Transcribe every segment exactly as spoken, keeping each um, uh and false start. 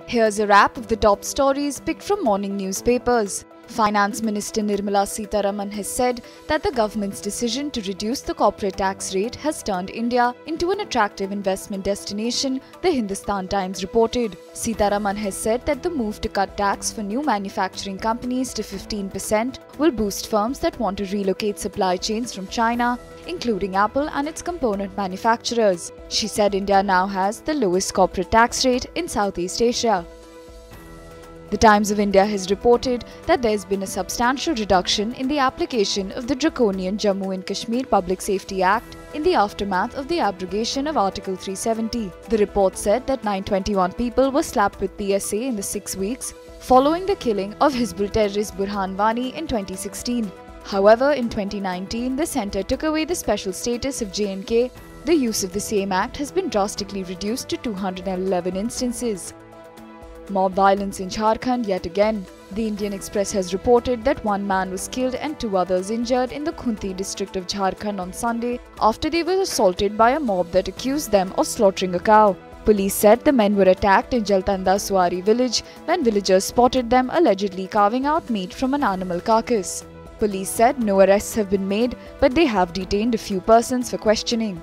Here's a wrap of the top stories picked from morning newspapers. Finance Minister Nirmala Sitharaman has said that the government's decision to reduce the corporate tax rate has turned India into an attractive investment destination, the Hindustan Times reported. Sitharaman has said that the move to cut tax for new manufacturing companies to fifteen percent will boost firms that want to relocate supply chains from China, including Apple and its component manufacturers. She said India now has the lowest corporate tax rate in Southeast Asia. The Times of India has reported that there has been a substantial reduction in the application of the draconian Jammu and Kashmir Public Safety Act in the aftermath of the abrogation of Article three seventy. The report said that nine hundred twenty-one people were slapped with P S A in the six weeks following the killing of Hizb terrorist Burhan Wani in twenty sixteen. However, in twenty nineteen, the centre took away the special status of J and K. The use of the same act has been drastically reduced to two hundred eleven instances. Mob violence in Jharkhand yet again. The Indian Express has reported that one man was killed and two others injured in the Khunti district of Jharkhand on Sunday after they were assaulted by a mob that accused them of slaughtering a cow. Police said the men were attacked in Jaltanda Suari village when villagers spotted them allegedly carving out meat from an animal carcass. Police said no arrests have been made, but they have detained a few persons for questioning.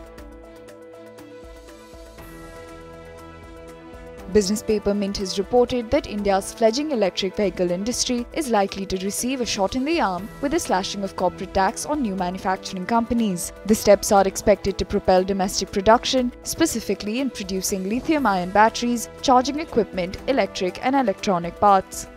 Business paper Mint has reported that India's fledgling electric vehicle industry is likely to receive a shot in the arm with the slashing of corporate tax on new manufacturing companies. The steps are expected to propel domestic production, specifically in producing lithium-ion batteries, charging equipment, electric and electronic parts.